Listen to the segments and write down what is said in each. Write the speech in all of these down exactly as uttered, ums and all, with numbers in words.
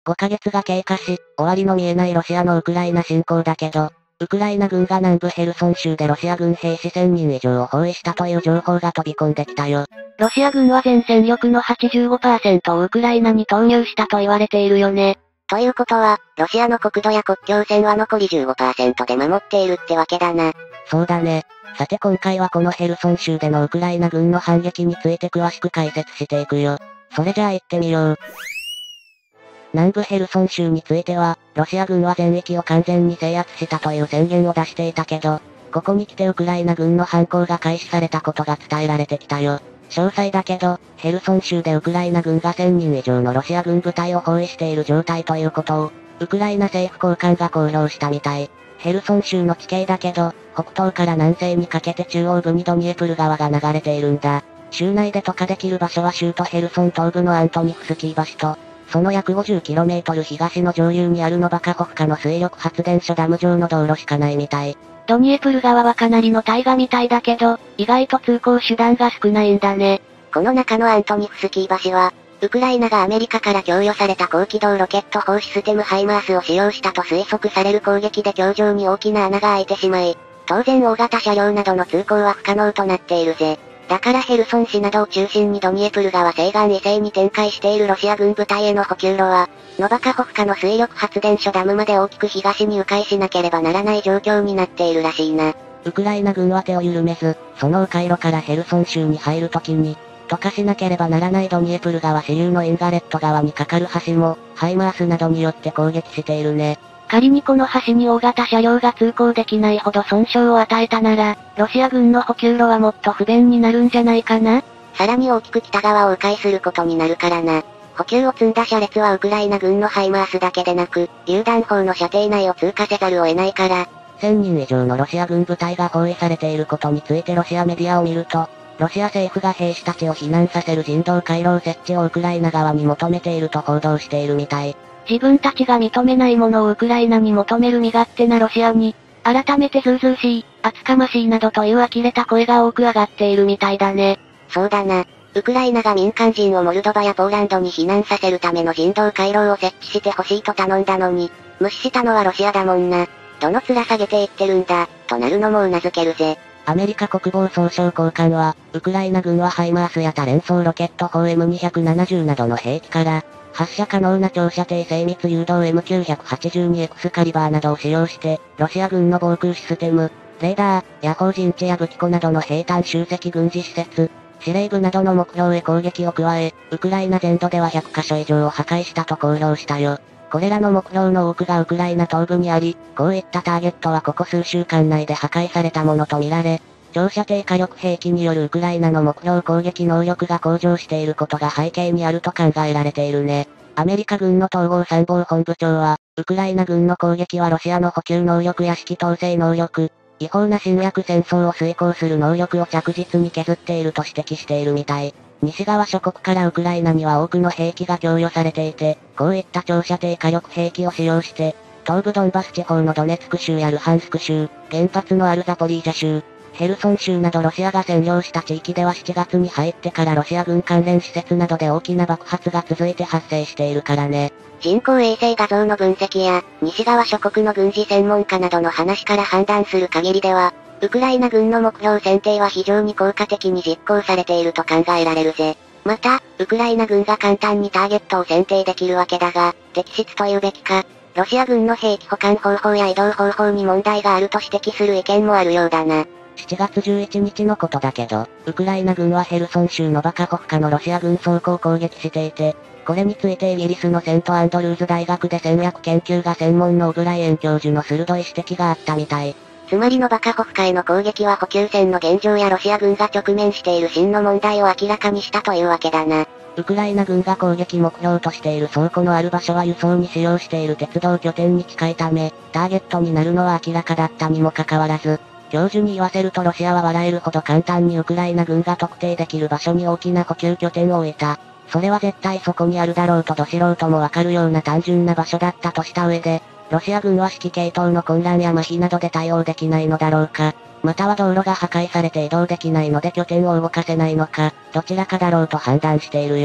ごかげつが経過し、終わりの見えないロシアのウクライナ侵攻だけど、ウクライナ軍が南部ヘルソン州でロシア軍兵士せんにん以上を包囲したという情報が飛び込んできたよ。 ロシア軍は全戦力の はちじゅうごパーセント をウクライナに投入したと言われているよね。 ということは、ロシアの国土や国境線は残り じゅうごパーセント で守っているってわけだな。 そうだね。さて今回はこのヘルソン州でのウクライナ軍の反撃について詳しく解説していくよ。それじゃあ行ってみよう。南部ヘルソン州については、ロシア軍は全域を完全に制圧したという宣言を出していたけど、ここに来てウクライナ軍の反攻が開始されたことが伝えられてきたよ。詳細だけど、ヘルソン州でウクライナ軍がせんにん以上のロシア軍部隊を包囲している状態ということを、ウクライナ政府高官が公表したみたい。ヘルソン州の地形だけど、北東から南西にかけて中央部にドニエプル川が流れているんだ。州内で渡河できる場所は州都ヘルソン東部のアントニフスキー橋と、その約 ごじゅっキロメートル 東の上流にあるノバカホフカの水力発電所ダム上の道路しかないみたい。 ドニエプル川はかなりの大河みたいだけど、意外と通行手段が少ないんだね。 この中のアントニフスキー橋は、ウクライナがアメリカから供与された高機動ロケット砲システムハイマースを使用したと推測される攻撃で橋上に大きな穴が開いてしまい、当然大型車両などの通行は不可能となっているぜ。だからヘルソン市などを中心にドニエプル川西岸以西に展開しているロシア軍部隊への補給路は、ノバカホフカの水力発電所ダムまで大きく東に迂回しなければならない状況になっているらしいな。 ウクライナ軍は手を緩めず、その迂回路からヘルソン州に入るときに、渡河しなければならないドニエプル川支流のインガレット川に架かる橋も、ハイマースなどによって攻撃しているね。 仮にこの橋に大型車両が通行できないほど損傷を与えたなら、ロシア軍の補給路はもっと不便になるんじゃないかな？ さらに大きく北側を迂回することになるからな。補給を積んだ車列はウクライナ軍のハイマースだけでなく、榴弾砲の射程内を通過せざるを得ないから。 せんにん以上のロシア軍部隊が包囲されていることについてロシアメディアを見ると、ロシア政府が兵士たちを避難させる人道回廊設置をウクライナ側に求めていると報道しているみたい。 自分たちが認めないものをウクライナに求める身勝手なロシアに、改めてズうずうしい、厚かましいなどという呆れた声が多く上がっているみたいだね。 そうだな。ウクライナが民間人をモルドバやポーランドに避難させるための人道回廊を設置してほしいと頼んだのに、無視したのはロシアだもんな。どの面下げていってるんだ、となるのも頷けるぜ。 アメリカ国防総省高官は、ウクライナ軍はハイマースや多連装ロケット砲 エムにひゃくななじゅう などの兵器から、発射可能な長射程精密誘導 エムきゅうはちにエックス カリバーなどを使用して、ロシア軍の防空システム、レーダー、野砲陣地や武器庫などの兵隊集積軍事施設、司令部などの目標へ攻撃を加え、ウクライナ全土ではひゃくかしょ以上を破壊したと公表したよ。これらの目標の多くがウクライナ東部にあり、こういったターゲットはここ数週間内で破壊されたものとみられ、長射程火力兵器によるウクライナの目標攻撃能力が向上していることが背景にあると考えられているね。アメリカ軍の統合参謀本部長は、ウクライナ軍の攻撃はロシアの補給能力や指揮統制能力、違法な侵略戦争を遂行する能力を着実に削っていると指摘しているみたい。西側諸国からウクライナには多くの兵器が供与されていて、こういった長射程火力兵器を使用して、東部ドンバス地方のドネツク州やルハンスク州、原発のあるザポリージャ州、ヘルソン州などロシアが占領した地域ではしちがつに入ってからロシア軍関連施設などで大きな爆発が続いて発生しているからね。 人工衛星画像の分析や、西側諸国の軍事専門家などの話から判断する限りでは、ウクライナ軍の目標選定は非常に効果的に実行されていると考えられるぜ。また、ウクライナ軍が簡単にターゲットを選定できるわけだが、適質というべきか、ロシア軍の兵器保管方法や移動方法に問題があると指摘する意見もあるようだな。 しちがつじゅういちにちのことだけど、ウクライナ軍はヘルソン州のバカホフカのロシア軍装甲を攻撃していて、これについてイギリスのセントアンドルーズ大学で戦略研究が専門のオブライエン教授の鋭い指摘があったみたい。 つまりのバカホフカへの攻撃は補給線の現状やロシア軍が直面している真の問題を明らかにしたというわけだな。 ウクライナ軍が攻撃目標としている倉庫のある場所は輸送に使用している鉄道拠点に近いため、ターゲットになるのは明らかだったにもかかわらず、教授に言わせるとロシアは笑えるほど簡単にウクライナ軍が特定できる場所に大きな補給拠点を置いた。それは絶対そこにあるだろうとど素人もわかるような単純な場所だったとした上で、ロシア軍は指揮系統の混乱や麻痺などで対応できないのだろうか。または道路が破壊されて移動できないので拠点を動かせないのか、どちらかだろうと判断しているよ。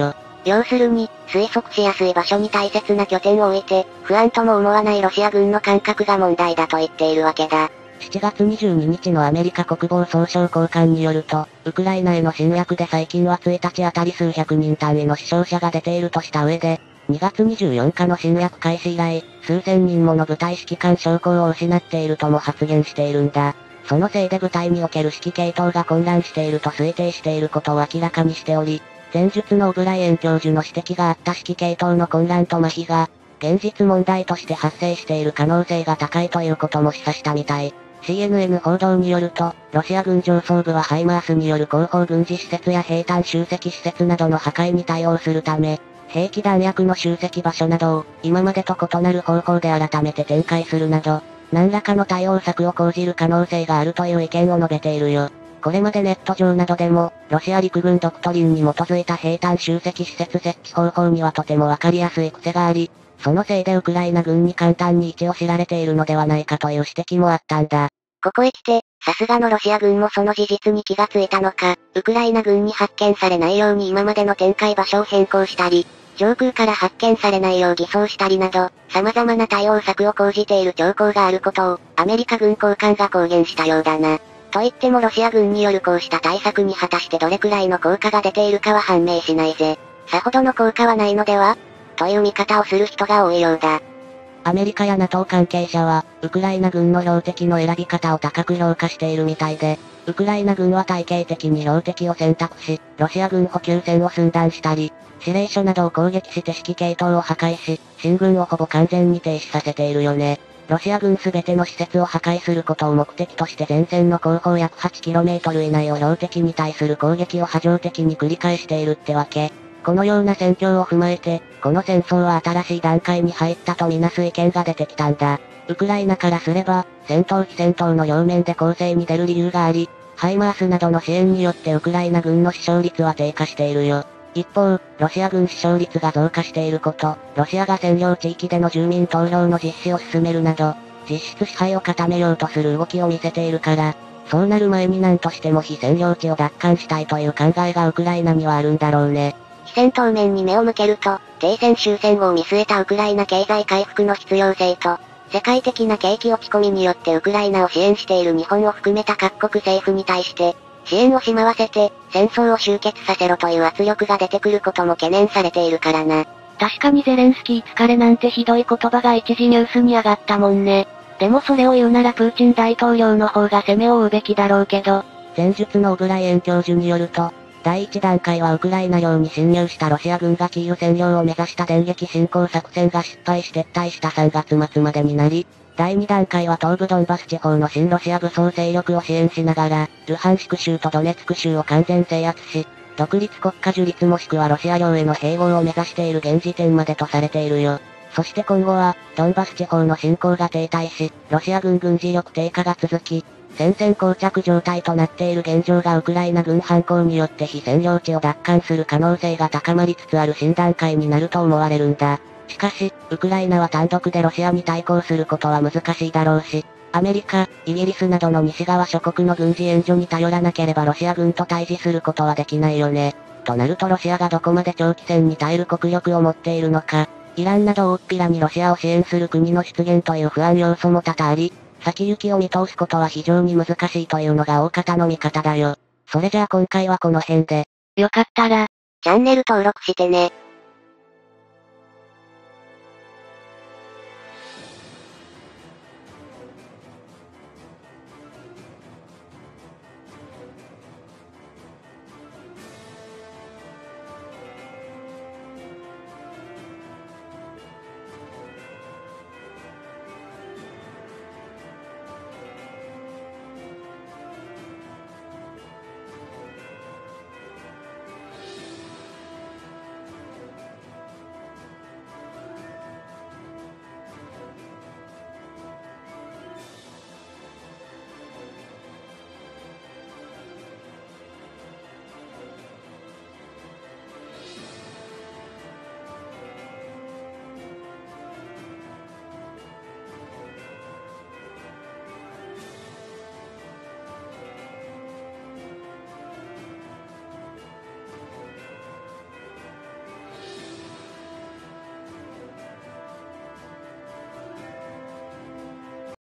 要するに、推測しやすい場所に大切な拠点を置いて、不安とも思わないロシア軍の感覚が問題だと言っているわけだ。 しちがつにじゅうににちのアメリカ国防総省高官によると、ウクライナへの侵略で最近はついたちあたり数百人単位の死傷者が出ているとした上で、にがつにじゅうよっかの侵略開始以来、数千人もの部隊指揮官将校を失っているとも発言しているんだ。そのせいで部隊における指揮系統が混乱していると推定していることを明らかにしており、前述のオブライエン教授の指摘があった指揮系統の混乱と麻痺が、現実問題として発生している可能性が高いということも示唆したみたい。シーエヌエヌ 報道によると、ロシア軍上層部はハイマースによる後方軍事施設や兵隊集積施設などの破壊に対応するため、兵器弾薬の集積場所などを、今までと異なる方法で改めて展開するなど、何らかの対応策を講じる可能性があるという意見を述べているよ。これまでネット上などでも、ロシア陸軍ドクトリンに基づいた兵隊集積施設設置方法にはとてもわかりやすい癖があり、そのせいでウクライナ軍に簡単に位置を知られているのではないかという指摘もあったんだ。 ここへ来て、さすがのロシア軍もその事実に気がついたのか、ウクライナ軍に発見されないように今までの展開場所を変更したり、上空から発見されないよう偽装したりなど、様々な対応策を講じている兆候があることを、アメリカ軍高官が公言したようだな。と言ってもロシア軍によるこうした対策に果たしてどれくらいの効果が出ているかは判明しないぜ。さほどの効果はないのではという見方をする人が多いようだ。 アメリカや ナトー 関係者は、ウクライナ軍の標的の選び方を高く評価しているみたいで、ウクライナ軍は体系的に標的を選択し、ロシア軍補給線を寸断したり、司令所などを攻撃して指揮系統を破壊し、進軍をほぼ完全に停止させているよね。ロシア軍すべての施設を破壊することを目的として前線の後方約 はちキロメートル 以内を標的に対する攻撃を波状的に繰り返しているってわけ。このような戦況を踏まえて、この戦争は新しい段階に入ったとみなす意見が出てきたんだ。ウクライナからすれば、戦闘非戦闘の両面で攻勢に出る理由があり、ハイマースなどの支援によってウクライナ軍の死傷率は低下しているよ。一方、ロシア軍死傷率が増加していること、ロシアが占領地域での住民投票の実施を進めるなど、実質支配を固めようとする動きを見せているから、そうなる前に何としても非占領地を奪還したいという考えがウクライナにはあるんだろうね。 非戦闘面に目を向けると、停戦終戦後を見据えたウクライナ経済回復の必要性と、世界的な景気落ち込みによってウクライナを支援している日本を含めた各国政府に対して、支援をしまわせて、戦争を終結させろという圧力が出てくることも懸念されているからな。 確かにゼレンスキー疲れなんてひどい言葉が一時ニュースに上がったもんね。でもそれを言うならプーチン大統領の方が攻めを追うべきだろうけど。 前述のオブライエン教授によると、第一段階はウクライナ領に侵入したロシア軍がキーウ占領を目指した電撃侵攻作戦が失敗し撤退したさんがつ末までになり、だいに段階は東部ドンバス地方の親ロシア武装勢力を支援しながら、ルハンシク州とドネツク州を完全制圧し、独立国家樹立もしくはロシア領への併合を目指している現時点までとされているよ。そして今後は、ドンバス地方の侵攻が停滞し、ロシア軍軍事力低下が続き、戦線膠着状態となっている現状がウクライナ軍反攻によって非占領地を奪還する可能性が高まりつつある新段階になると思われるんだ。しかし、ウクライナは単独でロシアに対抗することは難しいだろうし、アメリカ、イギリスなどの西側諸国の軍事援助に頼らなければロシア軍と対峙することはできないよね。となるとロシアがどこまで長期戦に耐える国力を持っているのか、イランなど大っぴらにロシアを支援する国の出現という不安要素も多々あり、先行きを見通すことは非常に難しいというのが大方の見方だよ。それじゃあ今回はこの辺で。 よかったら、 チャンネル登録してね。